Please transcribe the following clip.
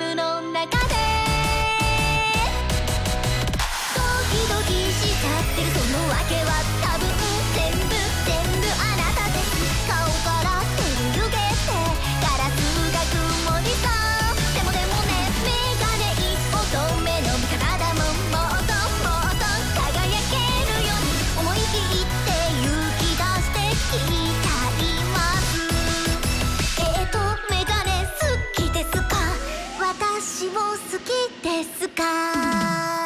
ムの中でドキドキしちゃってる。その訳は多分全部あなたです。顔から手を湯気てガラスが曇りそう。でもね、メガネ一乙女の味方だもん。もっと輝けるように思い切って勇気出して聞いちゃいます。メガネ好きですか？私も好きですか？